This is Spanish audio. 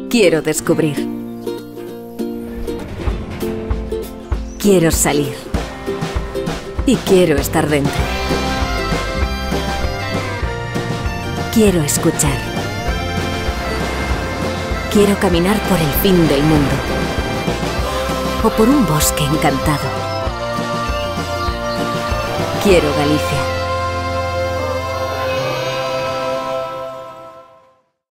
Quiero descubrir. Quiero salir. Y quiero estar dentro. Quiero escuchar. Quiero caminar por el fin del mundo. O por un bosque encantado. Quiero Galicia.